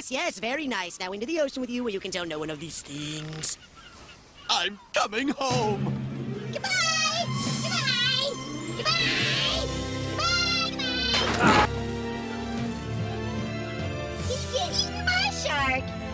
Yes, yes, very nice. Now into the ocean with you where you can tell no one of these things. I'm coming home. Goodbye! Goodbye! Goodbye! Goodbye! Goodbye! He's getting my shark.